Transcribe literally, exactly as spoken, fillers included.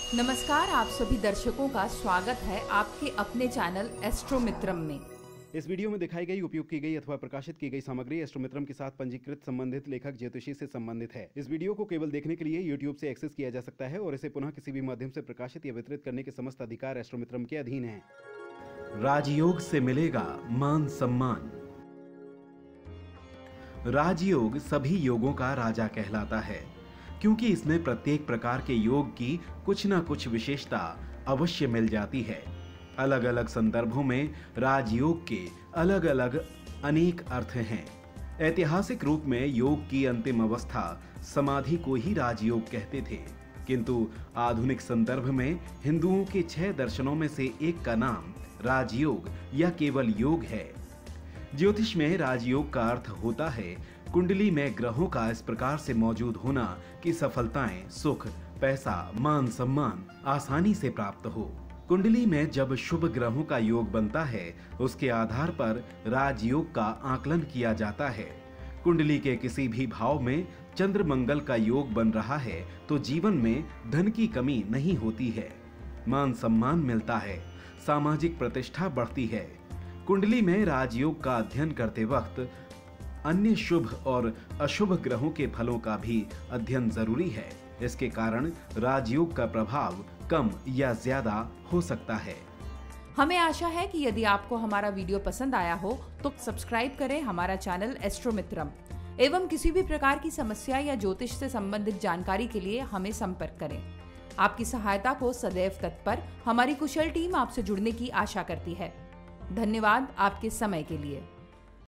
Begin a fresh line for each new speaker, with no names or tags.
नमस्कार, आप सभी दर्शकों का स्वागत है आपके अपने चैनल एस्ट्रोमित्रम में।
इस वीडियो में दिखाई गई, उपयोग की गई अथवा प्रकाशित की गई सामग्री एस्ट्रोमित्रम के साथ पंजीकृत संबंधित लेखक ज्योतिषी से संबंधित है। इस वीडियो को केवल देखने के लिए यूट्यूब से एक्सेस किया जा सकता है और इसे पुनः किसी भी माध्यम से प्रकाशित या वितरित करने के समस्त अधिकार एस्ट्रोमित्रम के अधीन है। राजयोग से मिलेगा मान सम्मान। राजयोग सभी योगों का राजा कहलाता है, क्योंकि इसमें प्रत्येक प्रकार के योग की कुछ न कुछ विशेषता अवश्य मिल जाती है। अलग अलग संदर्भों में राजयोग के अलग अलग अनेक अर्थ हैं। ऐतिहासिक रूप में योग की अंतिम अवस्था समाधि को ही राजयोग कहते थे, किंतु आधुनिक संदर्भ में हिंदुओं के छह दर्शनों में से एक का नाम राजयोग या केवल योग है। ज्योतिष में राजयोग का अर्थ होता है कुंडली में ग्रहों का इस प्रकार से मौजूद होना कि सफलताएं, सुख, पैसा, मान सम्मान आसानी से प्राप्त हो। कुंडली में जब शुभ ग्रहों का योग बनता है, उसके आधार पर राजयोग का आकलन किया जाता है। कुंडली के किसी भी भाव में चंद्र मंगल का योग बन रहा है तो जीवन में धन की कमी नहीं होती है, मान सम्मान मिलता है, सामाजिक प्रतिष्ठा बढ़ती है। कुंडली में राजयोग का अध्ययन करते वक्त अन्य शुभ और अशुभ ग्रहों के फलों का भी अध्ययन जरूरी है। इसके कारण राजयोग का प्रभाव कम या ज्यादा हो सकता है।
हमें आशा है कि यदि आपको हमारा वीडियो पसंद आया हो तो सब्सक्राइब करें हमारा चैनल एस्ट्रोमित्रम एवं किसी भी प्रकार की समस्या या ज्योतिष से संबंधित जानकारी के लिए हमें संपर्क करें। आपकी सहायता को सदैव तत्पर हमारी कुशल टीम आपसे जुड़ने की आशा करती है। धन्यवाद आपके समय के लिए।